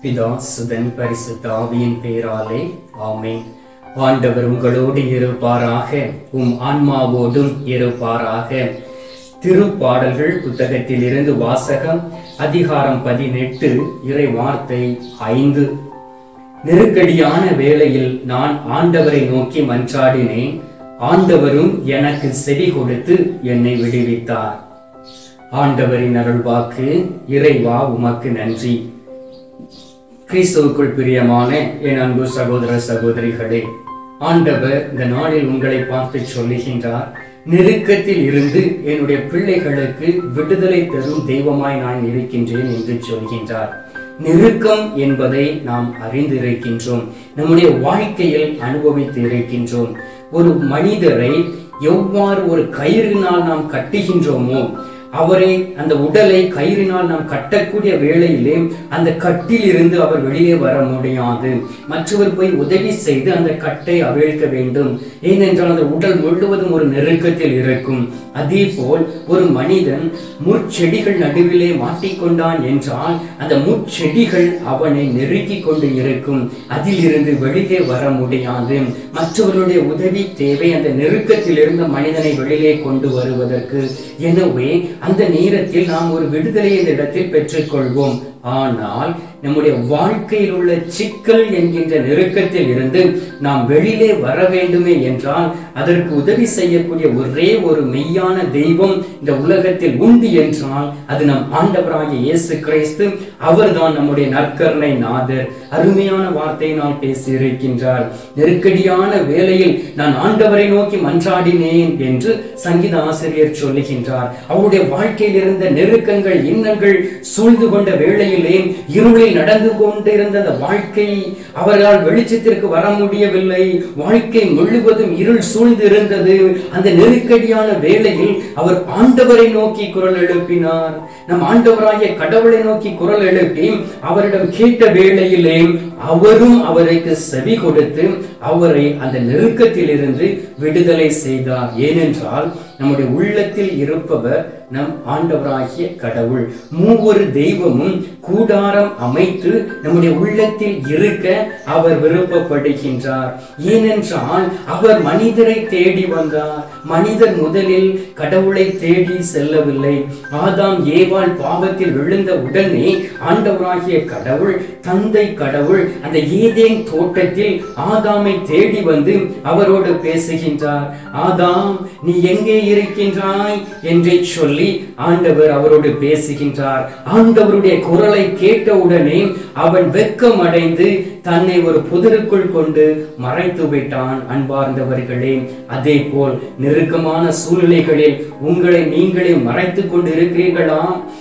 பிதா சுதன் பரிசுத்த ஆவியின் பெயராலே ஆமென். ஆண்டவர் உங்களோடு இருப்பாராக, ஆன்மாவோடும் இருப்பாராக. திருப்பாடல்கள் புத்தகத்தில் இருந்து வாசகம், அதிகாரம் 18, இறை வார்த்தை 5. நெருக்கடியான வேளையில் நான் ஆண்டவரை நோக்கி மன்றாடினேன், ஆண்டவரும் எனக்கு செவி கொடுத்து என்னை விடுவித்தார். ஆண்டவரின் அருள்வாக்கு. இறைவா உமக்கு நன்றி. கிறிஸ்துவுக்குள் பிரியமான என் அன்பு சகோதர சகோதரிகளே, ஆண்டவர் இந்த நாளில் உங்களை பார்த்து சொல்லுகின்றார், நெருக்கத்தில் இருந்து என்னுடைய பிள்ளைகளுக்கு விடுதலை தரும் தெய்வமாய் நான் இருக்கின்றேன் என்று சொல்கின்றார். நெருக்கம் என்பதை நாம் அறிந்திருக்கின்றோம், நம்முடைய வாழ்க்கையில் அனுபவித்து இருக்கின்றோம். ஒரு மனிதரை எவ்வாறு ஒரு கயிறினால் நாம் கட்டுகின்றோமோ, அவரை அந்த உடலை கயிறினால் நாம் கட்டக்கூடிய வேளையிலே அந்த கட்டில் இருந்து அவர் வெளியே வர முடியாது. மற்றவர் போய் உதவி செய்து அந்த கட்டை அவிழ்க்க வேண்டும். ஏனென்றால் அந்த உடல் முழுவதும் ஒரு நெருக்கத்தில் இருக்கும். அதே போல் ஒரு மனிதன் முட்செடிகள் நடுவிலே மாட்டிக்கொண்டான் என்றால் அந்த முட்செடிகள் அவனை நெருக்கி கொண்டு இருக்கும். அதில் இருந்து வெளியே வர முடியாது. மற்றவர்களுடைய உதவி தேவை அந்த நெருக்கத்தில் இருந்த மனிதனை வெளியே கொண்டு வருவதற்கு. எனவே அந்த நேரத்தில் நாம் ஒரு விடுதலை இந்த இடத்தில் பெற்றுக்கொள்வோம். ஆனால் நம்முடைய வாழ்க்கையில் உள்ள சிக்கல் என்கின்ற நெருக்கத்தில் இருந்து நாம் வெளியே வர வேண்டுமே என்றால் அதற்கு உதவி செய்யக்கூடிய ஒரே ஒரு மெய்யான தெய்வம் இந்த உலகத்தில் உண்டு என்றால் அது நம் ஆண்டவராகிய இயேசு கிறிஸ்து. அவர்தான் நம்முடைய நற்கருணை நாதர். அருமையான வார்த்தையை நான் பேசி இருக்கின்றார். நெருக்கடியான வேளையில் நான் ஆண்டவரை நோக்கி மன்றாடினேன் என்று சங்கீத ஆசிரியர் சொல்லுகின்றார். அவருடைய வாழ்க்கையில் இருந்த நெருக்கங்கள், இன்னல்கள் சூழ்ந்து கொண்ட வேளையிலே இருளில் நடந்து கொண்டிருந்த அந்த வாழ்க்கை அவர்களால் வெளிச்சத்திற்கு வர முடியவில்லை. வாழ்க்கை முழுவதும் இருள் சூழ்ந்து இருந்தது. அந்த நெருக்கடியான வேளையில் அவர் ஆண்டவரை நோக்கி குரல் எழுப்பினார். நம் ஆண்டவராகிய கடவுளை நோக்கி குரல் எழுப்பி அவரிடம் கேட்ட வேளையிலே அவரும் அவருக்கு செவி கொடுத்து அவரை அந்த நெருக்கத்தில் இருந்து விடுதலை செய்தார். ஏனென்றால் நம்முடைய உள்ளத்தில் இருப்பவர் நம் ஆண்டவராகிய கடவுள். மூவொரு தெய்வமும் கூடாரம் அமைத்து நம்முடைய உள்ளத்தில் இருக்க அவர் விருப்பப்படுகின்றார். ஏனென்றால் அவர் மனிதரை தேடி வந்தார். மனிதர் முதலில் கடவுளை தேடி செல்லவில்லை. ஆதாம் ஏவாள் பாவத்தில் விழுந்த உடனே ஆண்டவராகிய கடவுள், தந்தை கடவுள் அந்த ஏதேன் தோட்டத்தில் ஆதாமை தேடி வந்து அவரோடு பேசுகின்றார். ஆதாம், நீ எங்கே இருக்கின்றாய் என்று சொல்லி ஆண்டவர் அவரோடு பேசுகின்றார். ஆண்டவருடைய குரலை கேட்டவுடனே அவன் வெட்கம் அடைந்து தன்னை ஒரு புதருக்குள் கொண்டு மறைத்து விட்டான். அன்பார்ந்தவர்களே, அதே போல் நெருக்கமான சூழ்நிலைகளில் உங்களை நீங்களே மறைத்துக் கொண்டு இருக்கிறீர்களா?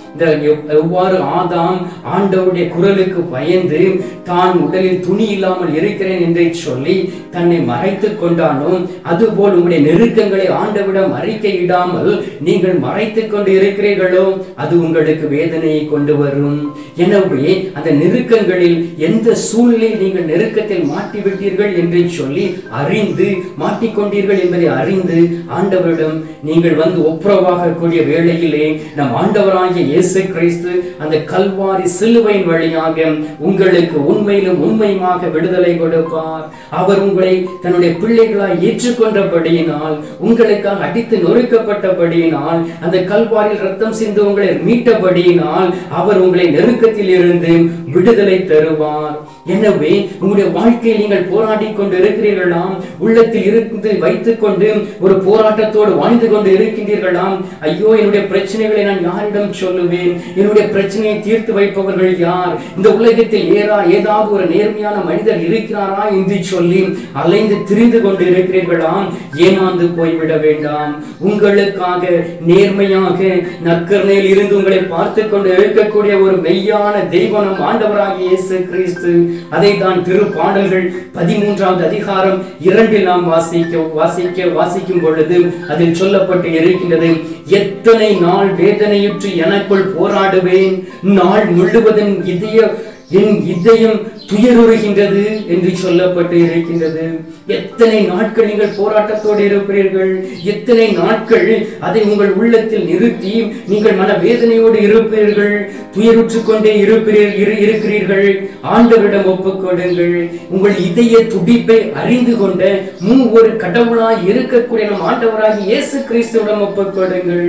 எவ்வாறு ஆதாம் ஆண்டவருடைய குரலுக்கு பயந்து தான் உடலில் துணி இல்லாமல் இருக்கிறேன் என்று சொல்லி தன்னை மறைத்துக் கொண்டானோ, அதுபோல் உங்களுடைய நெருக்கங்களை ஆண்டவரிடம் அறிக்கையிடாமல் நீங்கள் மறைத்துக் கொண்டு இருக்கிறீர்களோ, அது உங்களுக்கு வேதனையை கொண்டு வரும். எனவே அந்த நெருக்கங்களில் எந்த சூழ்நிலையில் நீங்கள் நெருக்கத்தில் மாட்டிவிட்டீர்கள் என்று சொல்லி அறிந்து மாட்டிக்கொண்டீர்கள் என்பதை அறிந்து ஆண்டவரிடம் நீங்கள் வந்து ஒப்புரவாக கூடிய வேளையிலே நம் ஆண்டவராகிய இயேசு கிறிஸ்து அந்த கல்வாரி சிலுவையின் வழியாக உங்களுக்கு உண்மையிலும் உண்மையுமாக விடுதலை கொடுப்பார். அவர் உங்களை தன்னுடைய பிள்ளைகளாய் ஏற்றுக்கொண்டபடியினால், உங்களுக்காக அடித்து நொறுக்கப்பட்டபடியினால், அந்த கல்வாரியில் ரத்தம் சிந்து உங்களை மீட்டபடியினால் அவர் உங்களை நெருக்கத்தில் இருந்து விடுதலை தருவார். எனவே உங்களுடைய வாழ்க்கையில் நீங்கள் போராடி கொண்டு இருக்கிறீர்களாம், உள்ளத்தில் இருந்து வைத்துக் கொண்டு ஒரு போராட்டத்தோடு வாழ்ந்து கொண்டு இருக்கின்றீர்களாம். ஐயோ, என்னுடைய பிரச்சனைகளை நான் யாரிடம் சொல்லுவேன்? என்னுடைய பிரச்சனையை தீர்த்து வைப்பவர்கள் யார்? இந்த உலகத்தில் ஏதாவது ஒரு நேர்மையான மனிதர் இருக்கிறாரா என்று சொல்லி அலைந்து திரிந்து கொண்டு இருக்கிறீர்களாம். ஏமாந்து போய்விட வேண்டாம். உங்களுக்காக நேர்மையாக நற்கருணையில் இருந்து உங்களை பார்த்து கொண்டு இருக்கக்கூடிய ஒரு மெய்யான தெய்வம் ஆண்டவராகிய இயேசு கிறிஸ்து. அதை தான் திருப்பாடல்கள் 13வது அதிகாரம் 2 நாம் வாசிக்கும் பொழுது அதில் சொல்லப்பட்டு இருக்கின்றது, எத்தனை நாள் வேதனையுற்று எனக்குள் போராடுவேன், நாள் முழுவதும் இதய என் இதயம் துயருறுகின்றது என்று சொல்லப்பட்டு இருக்கின்றது. எத்தனை நாட்கள் நீங்கள் போராட்டத்தோடு இருப்பீர்கள், எத்தனை நாட்கள் அதை உங்கள் உள்ளத்தில் நிறுத்தி நீங்கள் மனவேதனையோடு இருப்பீர்கள், துயருற்று கொண்டே இருக்கிறீர்கள். ஆண்டவரிடம் ஒப்புக்கொடுங்கள். உங்கள் இதய துடிப்பை அறிந்து கொண்ட ஒரு கடவுளாய் இருக்கக்கூடிய நம் ஆண்டவராகிய இயேசு கிறிஸ்துவிடம் ஒப்புக்கொடுங்கள்.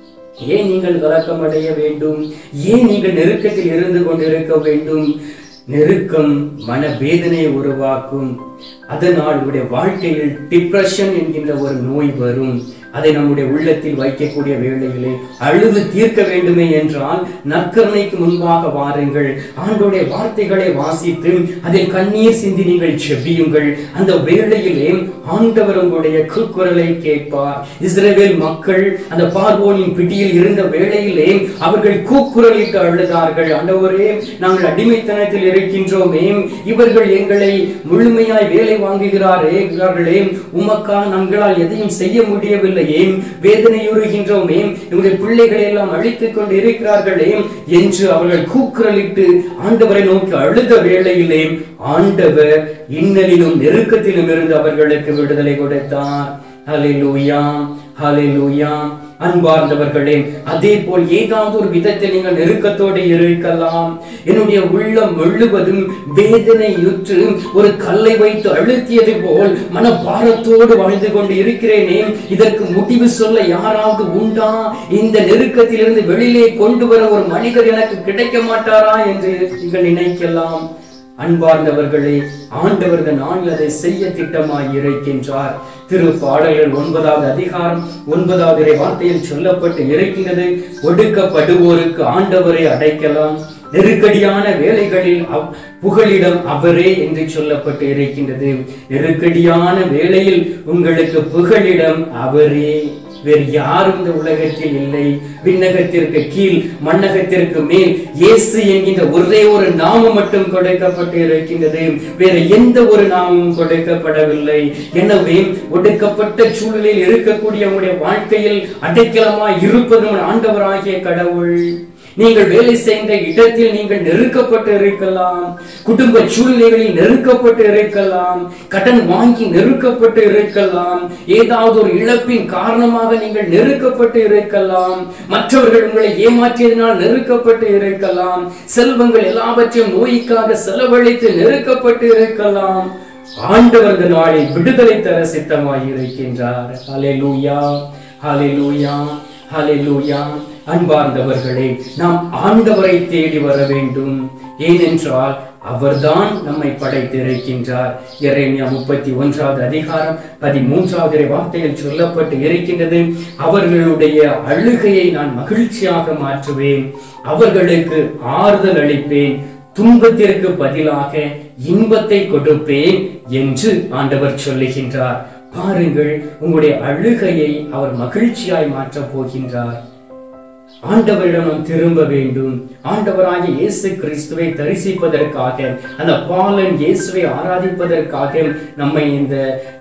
ஏன் நீங்கள் கலக்கம் அடைய வேண்டும்? ஏன் நீங்கள் நெருக்கத்தில் இருந்து கொண்டிருக்க வேண்டும்? நெருக்கம் மனவேதனையை உருவாக்கும். அதனால் உங்களுடைய வாழ்க்கையில் டிப்ரெஷன் என்கின்ற ஒரு நோய் வரும். அதை நம்முடைய உள்ளத்தில் வைக்கக்கூடிய வேளையிலே அழுது தீர்க்க வேண்டுமே என்றால் நற்கருணைக்கு முன்பாக வாருங்கள். ஆண்டோடைய வார்த்தைகளை வாசித்து அதில் கண்ணீர் சிந்தி நீங்கள் செபியுங்கள். அந்த வேளையிலே ஆண்டவர் உங்களுடைய கூக்குரலை கேட்பார். இஸ்ரவேல் மக்கள் அந்த பார்வோனின் பிடியில் இருந்த வேளையிலே அவர்கள் கூக்குரலிட்டு அழுதார்கள். ஆண்டவரே, நாங்கள் அடிமைத்தனத்தில் இருக்கின்றோமே, இவர்கள் எங்களை முழுமையாய் வேலை வாங்குகிறார்களே, உமக்கா நாங்களால் எதையும் செய்ய முடியவில்லை, வேதனையுறுகின்றோமே, நம்முடைய பிள்ளைகளை எல்லாம் அழித்துக் கொண்டு இருக்கிறார்களே என்று அவர்கள் கூக்குரலிட்டு ஆண்டவரை நோக்கி அழுத வேளையிலே ஆண்டவர் இன்னலிலும் நெருக்கத்திலும் இருந்து அவர்களுக்கு விடுதலை கொடுத்தார். ஹல்லேலூயா, ஹல்லேலூயா. அன்பார்ந்தவர்களே, அதே போல் ஏதாவது ஒரு விதத்தில் நீங்கள் நெருக்கத்தோடு இருக்கலாம். என்னுடைய உள்ளம் முழுவதும் வேதனையுற்று ஒரு கல்லை வைத்து அழுத்தியது போல் மனபாரத்தோடு வாழ்ந்து கொண்டு இருக்கிறேனே, இதற்கு முடிவு சொல்ல யாராவது உண்டா? இந்த நெருக்கத்திலிருந்து வெளியிலே கொண்டு வர ஒரு மனிதர் எனக்கு கிடைக்க மாட்டாரா என்று நீங்கள் நினைக்கலாம். அன்பார்ந்தவர்களே, ஆண்டவர் நாளில் அதை செய்ய திட்டமாய் இருக்கின்றார். திருப்பாடல்கள் 9வது அதிகாரம் 9வது வார்த்தையில் சொல்லப்பட்டு இருக்கின்றது, ஒடுக்கப்படுவோருக்கு ஆண்டவரை அடைக்கலாம், நெருக்கடியான வேலைகளில் புகலிடம் அவரே என்று சொல்லப்பட்டு இருக்கின்றது. நெருக்கடியான வேளையில் உங்களுக்கு புகலிடம் அவரே, வேறு யாரும் இந்த உலகத்தில் இல்லை. விண்ணகத்திற்கு கீழ் மண்ணகத்திற்கு மேல் இயேசு என்கின்ற ஒரே ஒரு நாமம் மட்டும் கொடுக்கப்பட்டு இருக்கின்றது. வேறு எந்த ஒரு நாமமும் கொடுக்கப்படவில்லை. எனவே ஒடுக்கப்பட்ட சூழலில் இருக்கக்கூடிய உங்களுடைய வாழ்க்கையில் அடைக்கலமாய் இருப்பது ஆண்டவராகிய கடவுள். நீங்கள் வேலை செய்கின்ற இடத்தில் நீங்கள் நெருக்கப்பட்டு இருக்கலாம், குடும்ப சூழ்நிலைகளில் நெருக்கப்பட்டு இருக்கலாம், கடன் வாங்கி நெருக்கப்பட்டு இருக்கலாம், ஏதாவது ஒரு இழப்பின் காரணமாக நீங்கள் நெருக்கப்பட்டு இருக்கலாம், மற்றவர்கள் உங்களை ஏமாற்றியதனால் நெருக்கப்பட்டு இருக்கலாம், செல்வங்கள் எல்லாவற்றையும் நோய்க்காக செலவழித்து நெருக்கப்பட்டு இருக்கலாம். ஆண்டவர் இந்த நாளில் விடுதலை தர சித்தமாய் இருக்கின்றார். ஹல்லேலூயா, ஹல்லேலூயா, ஹல்லேலூயா. அன்பார்ந்தவர்களே, நாம் ஆண்டவரை தேடி வர வேண்டும். ஏனென்றால் அவர்தான் நம்மை படைத்திருக்கின்றார். எரேமியா 31வது அதிகாரம் 13வது வார்த்தையில் சொல்லப்பட்டு இருக்கின்றது, அவர்களுடைய அழுகையை நான் மகிழ்ச்சியாக மாற்றுவேன், அவர்களுக்கு ஆறுதல் அளிப்பேன், துன்பத்திற்கு பதிலாக இன்பத்தை கொடுப்பேன் என்று ஆண்டவர் சொல்லுகின்றார். பாருங்கள், உங்களுடைய அழுகையை அவர் மகிழ்ச்சியாய் மாற்றப் போகின்றார். ஆண்டவரிடம் நாம் திரும்ப வேண்டும். ஆண்டவராகிய இயேசு கிறிஸ்துவை தரிசிப்பதற்காக, அந்த பாலன் இயேசுவை ஆராதிப்பதற்காக நம்மை இந்த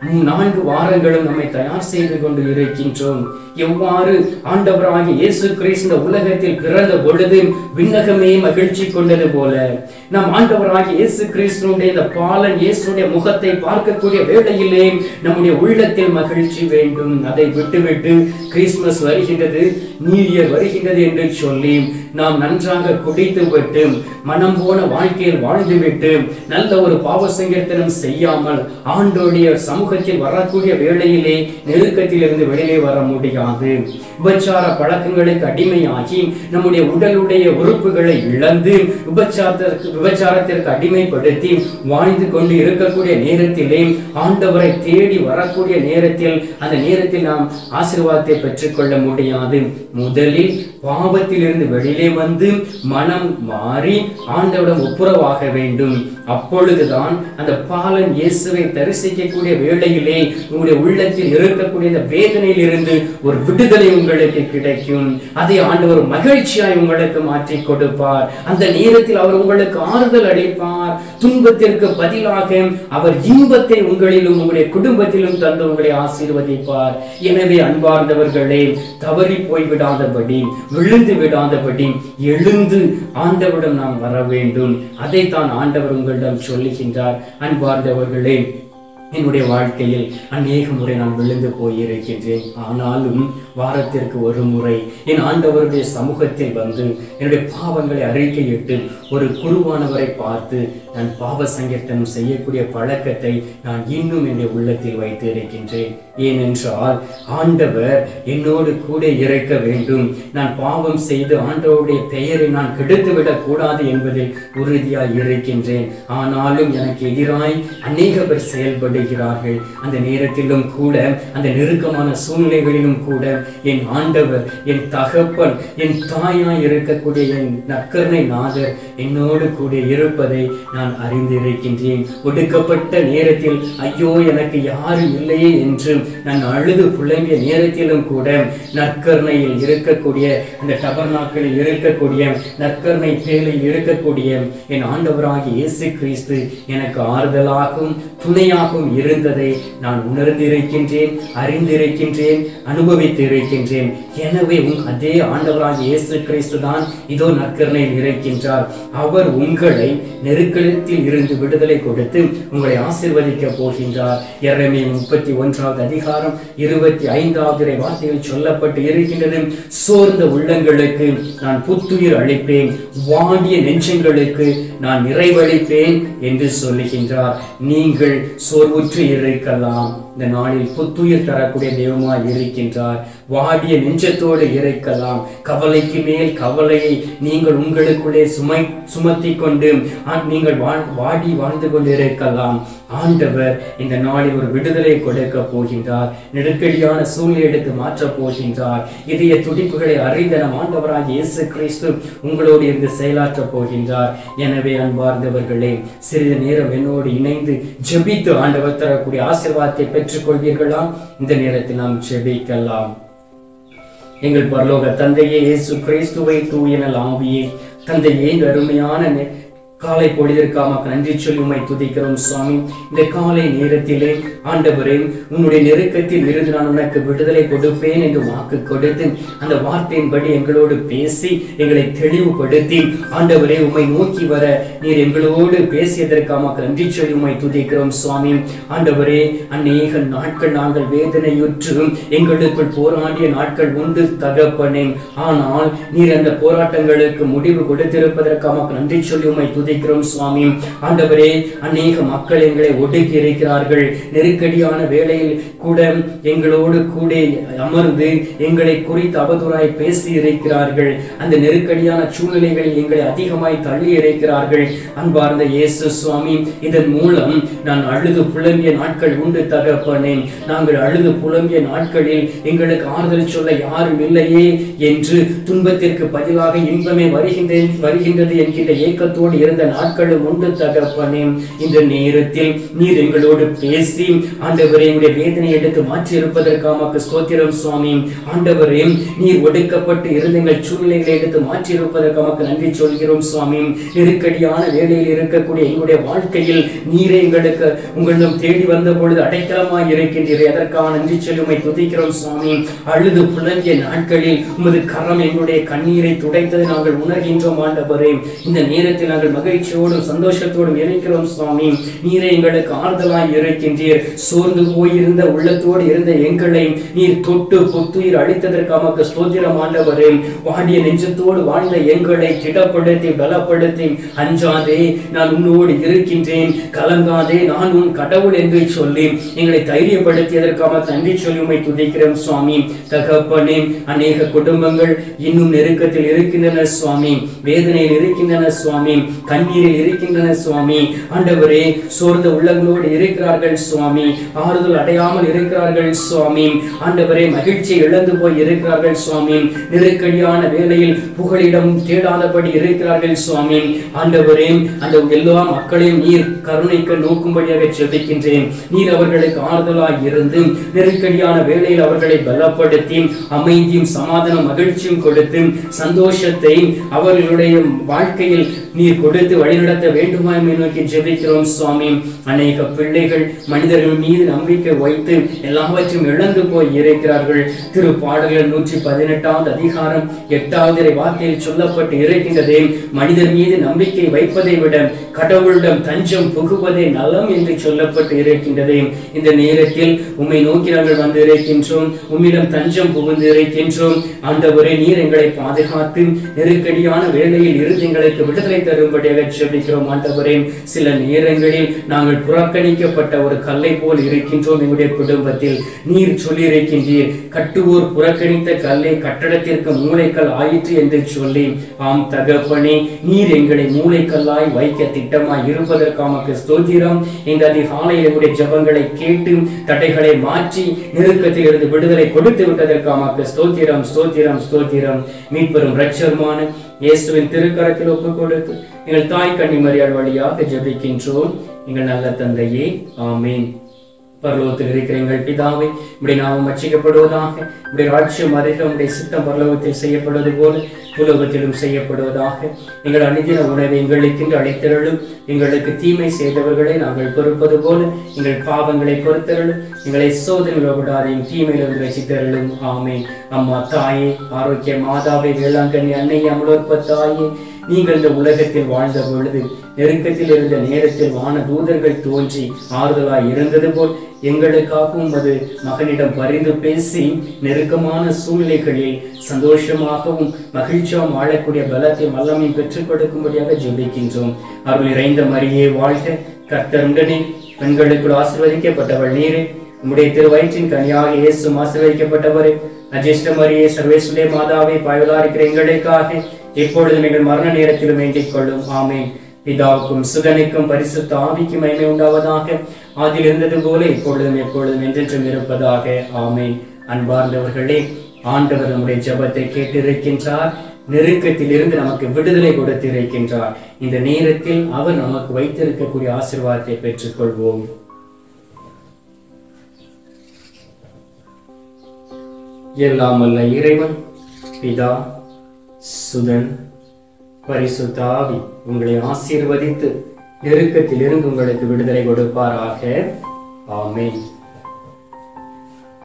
4 வாரங்களும் நம்மை தயார் செய்து கொண்டு இருக்கின்றோம். எவ்வாறு ஆண்டவராகிய இயேசு கிறிஸ்து உலகத்தில் பிறந்த பொழுது விண்ணகமே மகிழ்ச்சி கொண்டது போல, நம் ஆண்டவராகிய இயேசு கிறிஸ்துடைய இந்த பாலன் இயேசுடைய முகத்தை பார்க்கக்கூடிய வேளையிலே நம்முடைய உள்ளத்தில் மகிழ்ச்சி வேண்டும். அதை விட்டுவிட்டு கிறிஸ்துமஸ் வருகின்றது, நியூ இயர் வருகின்றது என்று சொல்லி நாம் நன்றாக குடித்து விட்டு மனம் போன வாழ்க்கையில் வாழ்ந்துவிட்டு நல்ல ஒரு பாவ சங்கீர்த்தனம் செய்யாமல் ஆண்டோடைய சமூகத்தில் வரக்கூடிய வேளையிலே நெருக்கத்தில் இருந்து வெளியே வர முடியாது. விபச்சார பழக்கங்களுக்கு அடிமையாகி நம்முடைய உடலுடைய உறுப்புகளை இழந்து விபச்சாரத்திற்கு அடிமைப்படுத்தி வாழ்ந்து கொண்டு இருக்கக்கூடிய நேரத்திலே ஆண்டவரை தேடி வரக்கூடிய நேரத்தில் அந்த நேரத்தில் நாம் ஆசீர்வாதத்தை பெற்றுக்கொள்ள முடியாது. முதலில் பாவத்தில் இருந்து வெளியே வந்து மனம் மாறி ஆண்டவரிடம் ஒப்புரவாக வேண்டும். அப்பொழுதுதான் அந்த பாலன் இயேசுவை தரிசிக்கக்கூடிய வேளையிலே உங்களுடைய உள்ளத்தில் இருக்கக்கூடிய இந்த வேதனையில் இருந்து ஒரு விடுதலை உங்களுக்கு கிடைக்கும். அதை ஆண்டவர் மகிழ்ச்சியாய் உங்களுக்கு மாற்றி கொடுப்பார். அந்த நேரத்தில் அவர் உங்களுக்கு ஆறுதல் அளிப்பார். துன்பத்திற்கு பதிலாக அவர் இன்பத்தை உங்களிலும் உங்களுடைய குடும்பத்திலும் தந்து உங்களை ஆசீர்வதிப்பார். எனவே அன்பார்ந்தவர்களே, தவறி போய்விடாதபடி, விழுந்து விடாதபடி எழுந்து ஆண்டவரிடம் நாம் வர வேண்டும். அதைத்தான் ஆண்டவர் உங்களிடம் சொல்லுகின்றார். அன்பார்ந்தவர்களே, என்னுடைய வாழ்க்கையில் அநேக முறை நான் விழுந்து போயிருக்கின்றேன். ஆனாலும் வாரத்திற்கு ஒரு முறை என் ஆண்டவருடைய சமூகத்தில் வந்து என்னுடைய பாவங்களை அறிக்கையிட்டு ஒரு குருவானவரை பார்த்து நான் பாவ சங்கீர்த்தனம் செய்யக்கூடிய பழக்கத்தை நான் இன்னும் என்னுடைய உள்ளத்தில் வைத்து இருக்கின்றேன். ஏனென்றால் ஆண்டவர் என்னோடு கூட இருக்க வேண்டும். நான் பாவம் செய்து ஆண்டவருடைய பெயரை நான் கெடுத்துவிடக் கூடாது என்பதில் உறுதியாய் இருக்கின்றேன். ஆனாலும் எனக்கு எதிராய் அநேக பேர் செயல்படுகிறார்கள். அந்த நேரத்திலும் கூட, அந்த நெருக்கமான சூழ்நிலைகளிலும் கூட என் ஆண்டவர், என் தகப்பன், என் தாயாய் இருக்கக்கூடிய என் நற்கருணை நாதர் என்னோடு கூட இருப்பதை நான் அறிந்திருக்கின்றேன். ஒடுக்கப்பட்ட நேரத்தில் ஐயோ எனக்கு யாரும் இல்லையே என்று நான் அழுது புலம்பிய நேரத்திலும் கூட நற்கருணையில் இருக்கக்கூடிய, அந்த டபர்நாக்களில் இருக்கக்கூடிய, நற்கருணை பேழையில் இருக்கக்கூடிய என் ஆண்டவராகிய இயேசு கிறிஸ்து எனக்கு ஆறுதலாகவும் துணையாகவும் இருந்ததை நான் உணர்ந்திருக்கின்றேன், அறிந்திருக்கின்றேன், அனுபவித்திருக்கின்றேன். எனவே அதே ஆண்டவராகிய இயேசு கிறிஸ்து தான் இதோ நற்கருணையில் இருக்கின்றார். அவர் உங்களை நெருக்கத்தில் இருந்து விடுதலை கொடுத்து உங்களை ஆசீர்வதிக்க போகின்றார். எரேமியா 31வது அதிகாரம் 25வது வார்த்தையில் சொல்லப்பட்டு இருக்கின்றது. சோர்ந்த உள்ளங்களுக்கு நான் புத்துயிர் அளிப்பேன், வாடிய நெஞ்சங்களுக்கு நான் நிறைவளிப்பேன் என்று சொல்லுகின்றார். நீங்கள் சோர்வுற்று இருக்கலாம், இந்த நாளில் புத்துயிர் தரக்கூடிய தெய்வமாய் இருக்கின்றார். வாடிய நெஞ்சத்தோடு இருக்கலாம், கவலைக்கு மேல் கவலையை நீங்கள் உங்களுக்குள்ளே சுமத்தி கொண்டு நீங்கள் வாடி வாழ்ந்து கொண்டு இருக்கலாம். ஆண்டவர் இந்த நாளில் ஒரு விடுதலை கொடுக்க போகின்றார். நெருக்கடியான சூழ்நிலை எடுத்து மாற்றப் போகின்றார். இதய துடிப்புகளை அறிந்த நம் ஆண்டவராகிய இயேசு கிறிஸ்து உங்களோடு இருந்து செயலாற்றப் போகின்றார். எனவே அன்பார்ந்தவர்களே, சிறிது நேரம் என்னோடு இணைந்து ஜெபித்து ஆண்டவர் தரக்கூடிய ஆசீர்வாதத்தை பெற்றுக் கொள்வீர்களா? இந்த நேரத்தில் நாம் ஜெபிக்கலாம். எங்கள் பரலோக தந்தையே, இயேசு கிறிஸ்துவை தூய நல் ஆவியே, தந்தையே, இந்த அருமையான காலை பொழுதிற்காக நன்றி சொல்லி உம்மை துதிக்கிறோம் சுவாமி. இந்த காலை நேரத்திலே ஆண்டவரே, உன்னுடைய நெருக்கத்தில் இருந்து நான் உனக்கு விடுதலை கொடுப்பேன் என்று வாக்கு கொடுத்து அந்த வார்த்தையின்படி எங்களோடு பேசி எங்களை தெளிவுபடுத்தி ஆண்டவரே உம்மை நோக்கி வர நீர் எங்களோடு பேசியதற்காக நன்றி சொல்லி உம்மை துதிக்கிறோம் சுவாமி. ஆண்டவரே, அநேக நாட்கள் நாங்கள் வேதனையுற்று எங்களுக்குள் போராடிய நாட்கள் உண்டு தகப்பனே. ஆனால் நீர் அந்த போராட்டங்களுக்கு முடிவு கொடுத்திருப்பதற்காக நன்றி சொல்லி உம்மை துதிக்கிறோம் சுவாமி. ஆண்டவரே, அநேக மக்கள் எங்களை ஒடுக்கி இருக்கிறார்கள். நெருக்கடியான வேளையில் கூட எங்களோடு கூட அமர்ந்து எங்களை குறித்து அவதூறாய் பேசி இருக்கிறார்கள். அந்த நெருக்கடியான சூழ்நிலைகளில் எங்களை அதிகமாய் தள்ளி இருக்கிறார்கள். அன்பார்ந்த இயேசு சுவாமி, இதன் மூலம் நான் அழுது புலம்பிய நாட்கள் உண்டு தகப்பனே. நாங்கள் அழுது புலம்பிய நாட்களில் எங்களுக்கு ஆறுதல் சொல்ல யாரும் இல்லையே என்று துன்பத்திற்கு பதிலாக இன்பமே வருகின்றது என்கின்ற ஏக்கத்தோடு இருந்த நாட்களும் உண்டு தகப்பனே. இந்த நேரத்தில் நீர் எங்களோடு பேசி ஆண்டவரே எங்களுடைய வேதனை எடுத்து மாற்றி இருப்பதற்காக ஸ்தோத்திரம் சுவாமி. ஆண்டவரே, நீர் ஒடுக்கப்பட்டு இருந்த எங்கள் சூழ்நிலைகளை எடுத்து மாற்றி இருப்பதற்காக நன்றி சொல்கிறோம் சுவாமி. நெருக்கடியான வேலையில் இருக்கக்கூடிய எங்களுடைய வாழ்க்கையில் நீரை எங்களுக்கு உங்களிடம் தேடி வந்த பொழுது அடைக்கலமாய் இருக்கின்றீர்கள். அதற்காக நன்றி சொல்லி உம்மை துதிக்கிறோம் சுவாமி. அழுது புலம்பிய நாட்களில் உமது கரம் எங்களுடைய கண்ணீரை துடைத்தது நாங்கள் உணர்கின்றோம் ஆண்டவரே. இந்த நேரத்தில் நாங்கள் மகிழ்ச்சியோடும் சந்தோஷத்தோடும் இருக்கிறோம் சுவாமி. நீரை எங்களுக்கு ஆறுதலாய் இருக்கின்றீர். சோர்ந்து போயிருந்த உள்ளத்தோடு இருந்த எங்களை நீர் தொட்டு புத்துயிர் அளித்ததற்காக ஸ்தோத்திரம் ஆண்டவரே. வாடிய நெஞ்சத்தோடு வாழ்ந்த எங்களை திடப்படுத்தி பலப்படுத்தி அஞ்சாதே நான் உன்னோடு இருக்கின்றேன், கலங்காதே நான் உன் கடவுள் என்று சொல்லி எங்களை தைரியப்படுத்தியதற்காக நன்றி சொல்லி உம்மை துதிக்கிறோம் சுவாமி. தகப்பனே, அநேக குடும்பங்கள் இன்னும் நெருக்கத்தில் இருக்கின்றன சுவாமி, வேதனையில் இருக்கின்றன சுவாமி. கண்ணீரில் இருக்கின்றன சுவாமி. ஆண்டவரே, சோர்ந்த உள்ளங்களோடு இருக்கிறார்கள் சுவாமி. ஆறுதல் அடையாமல் இருக்கிறார்கள் சுவாமி. ஆண்டவரே, மகிழ்ச்சியை இழந்து போய் இருக்கிறார்கள் சுவாமி. நெருக்கடியான வேளையில் புகலிடம் தேடாதபடி இருக்கிறார்கள் சுவாமி. ஆண்டவரே, அந்த எல்லா மக்களையும் நீர் கருணைக்கு நோக்கும்படியாக ஜெபிக்கின்றேன். நீர் அவர்களுக்கு ஆறுதலாய் இருந்து நெருக்கடியான வேளையில் அவர்களை பலப்படுத்தி அமைதியும் சமாதானம் மகிழ்ச்சியும் கொடுத்து சந்தோஷத்தை அவர்களுடைய வாழ்க்கையில் நீர் கொடுத்து வழிநடத்த வேண்டுமா என்று நோக்கி ஜெபிக்கிறோம் சுவாமி. அநேக பிள்ளைகள் மனிதர்கள் மீது நம்பிக்கை வைத்து எல்லாவற்றையும் இழந்து போய் இருக்கிறார்கள். திருப்பாடல்கள் 118 அதிகாரம் 8வது வார்த்தையில் சொல்லப்பட்டு இருக்கின்றதே, மனிதர் மீது நம்பிக்கை வைப்பதை விட கடவுளிடம் தஞ்சம் புகுவதே நலம் என்று சொல்லப்பட்டு இருக்கின்றதே. இந்த நேரத்தில் உம்மை நோக்கி நாங்கள் வந்து இருக்கின்றோம். உம்மிடம் தஞ்சம் புகுந்து இருக்கின்றோம். ஆண்டவரே, நீர் எங்களை பாதுகாத்து நெருக்கடியான வேளையில் இருந்து எங்களுக்கு விடுதலை தரும்படியாக ஜெபிக்கிறோம். ஆண்டவரே, சில நேரங்களில் நாங்கள் புறக்கணிக்கப்பட்ட ஒரு கல்லை போல் இருக்கின்றோம். எங்களுடைய குடும்பத்தில் நீர் சொல்லியிருக்கின்றீர், கட்டுவோர் புறக்கணித்த கல்லை கட்டடத்திற்கு மூளைக்கல் ஆயிற்று என்று சொல்லி. ஆம் தகப்பனே, நீர் எங்களை மூளைக்கல்லாய் வைக்க திட்டமாய் இருப்பதற்காக ஸ்தோத்திரம். இந்த அதிகாலையில் எங்களுடைய ஜெபங்களை கேட்டு தடைகளை மாற்றி நெருக்கத்தில் இருந்து விடுதலை கொடுத்து விட்டதற்காக ஸ்தோத்திரம் ஸ்தோத்திரம் ஸ்தோத்திரம். மீட்பெரும் இரட்சகருமான இயேசுவின் திருக்கரத்தில் ஒப்புக் கொடுத்து எங்கள் தாய் கன்னிமரியாள் வழியாக ஜெபிக்கின்றோம். எங்கள் நல்ல தந்தையே, ஆமீன். பரலோகத்தில் இருக்கிற எங்கள் பிதாவே, உம்முடைய நாமம் அர்ச்சிக்கப்படுவதாக. உம்முடைய ராஜ்யம் வருக. உம்முடைய சித்தம் பரலோகத்தில் செய்யப்படுவது போல உலகத்திலும் செய்யப்படுவதாக. எங்கள் அனுதின உணவை எங்களுக்கு அளித்தருளும். எங்களுக்கு தீமை செய்தவர்களை நாங்கள் பொறுப்பது போல எங்கள் பாவங்களை பொறுத்தருளும். எங்களை சோதனையில் விடாதையும் தீமையிலிருந்து ரட்சித்தருளும். ஆமென். அம்மா தாயே, ஆரோக்கிய மாதாவே, வேளாங்கண்ணி அன்னை, அமலோற்ப தாயே, நீங்கள் இந்த உலகத்தில் வாழ்ந்த பொழுது நெருக்கத்தில் இருந்த நேரத்தில் வான தூதர்கள் தோன்றி ஆறுதலாய் இருந்தது போல் எங்களுக்காகவும் அது மகனிடம் பரிந்து பேசி நெருக்கமான சூழ்நிலைகளில் சந்தோஷமாகவும் மகிழ்ச்சியாகவும் வாழக்கூடிய பலத்தை வல்லமையும் பெற்றுக் கொடுக்கும்படியாக ஜெபிக்கின்றோம். அருள் நிறைந்த மரியே வாழ்க, கர்த்தர் உடனே, பெண்களுக்குள் ஆசீர்வதிக்கப்பட்டவள் நீரே, உம்முடைய திருவயிற்றின் கனியாக இயேசு ஆசீர்வதிக்கப்பட்டவரே. அஜிஷ்ட மரியே, சர்வேசுடைய மாதாவே, பாய்வலா இருக்கிற எங்களுக்காக எப்பொழுதும் எங்கள் மரண நேரத்திலும் வேண்டிக் கொள்ளும். ஆமென். பிதாவுக்கும் சுதனுக்கும் பரிசுத்த ஆவிக்கும் மகிமை உண்டாவதாக. ஆதியில் இருந்தது போல இப்பொழுதும் எப்பொழுதும் என்றென்றும் இருப்பதாக. ஆமென். அன்பார்ந்தவர்களே, ஆண்டவர் நம்முடைய ஜெபத்தை கேட்டிருக்கின்றார். நெருக்கத்தில் இருந்து நமக்கு விடுதலை கொடுத்திருக்கின்றார். இந்த நேரத்தில் அவர் நமக்கு வைத்திருக்கக்கூடிய ஆசீர்வாதத்தை பெற்றுக் கொள்வோம். எல்லாம் வல்ல இறைவன் பிதா, சுதன், பரிசுத்த ஆவி உங்களை ஆசீர்வதித்து நெருக்கத்தில் இருந்து உங்களுக்கு விடுதலை கொடுப்பாராக. ஆமென்.